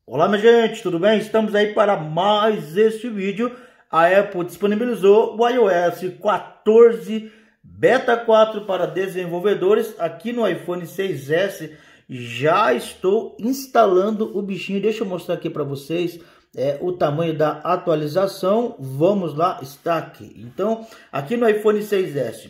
Olá, minha gente, tudo bem? Estamos aí para mais este vídeo. A Apple disponibilizou o iOS 14 Beta 4 para desenvolvedores. Aqui no iPhone 6S já estou instalando o bichinho. Deixa eu mostrar aqui para vocês o tamanho da atualização. Vamos lá, está aqui. Então, aqui no iPhone 6S,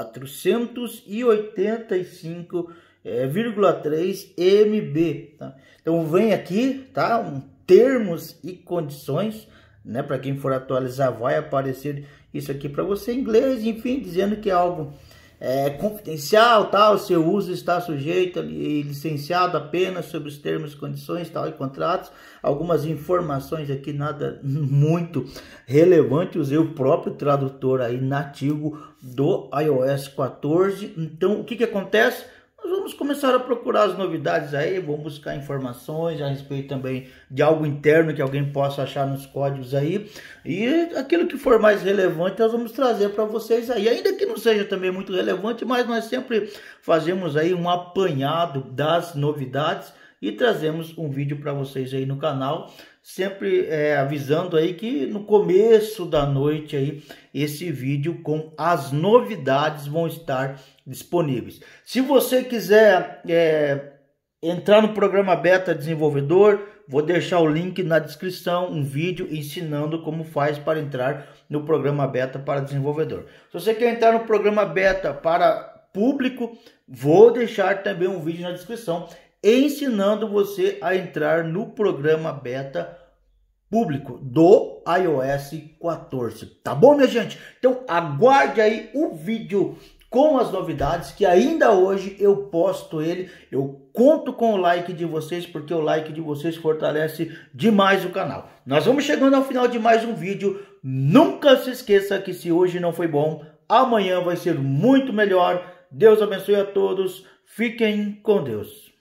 485,3 MB, tá? Então vem aqui, tá? Termos e condições, né? Para quem for atualizar vai aparecer isso aqui para você em inglês, enfim, dizendo que é algo confidencial, tal. Seu uso está sujeito e licenciado apenas sobre os termos e condições, tal, e contratos. Algumas informações aqui nada muito relevante. Usei o próprio tradutor aí nativo do iOS 14. Então o que acontece? Nós vamos começar a procurar as novidades aí, vamos buscar informações a respeito também de algo interno que alguém possa achar nos códigos aí. E aquilo que for mais relevante nós vamos trazer para vocês aí. Ainda que não seja também muito relevante, mas nós sempre fazemos aí um apanhado das novidades e trazemos um vídeo para vocês aí no canal. Sempre avisando aí que no começo da noite aí esse vídeo com as novidades vão estar disponíveis. Se você quiser entrar no programa Beta Desenvolvedor, vou deixar o link na descrição, um vídeo ensinando como faz para entrar no programa Beta para desenvolvedor. Se você quer entrar no programa Beta para público, vou deixar também um vídeo na descrição ensinando você a entrar no programa Beta público do iOS 14. Tá bom, minha gente? Então aguarde aí o vídeo com as novidades, que ainda hoje eu posto ele. Eu conto com o like de vocês, porque o like de vocês fortalece demais o canal. Nós vamos chegando ao final de mais um vídeo. Nunca se esqueça que se hoje não foi bom, amanhã vai ser muito melhor. Deus abençoe a todos. Fiquem com Deus.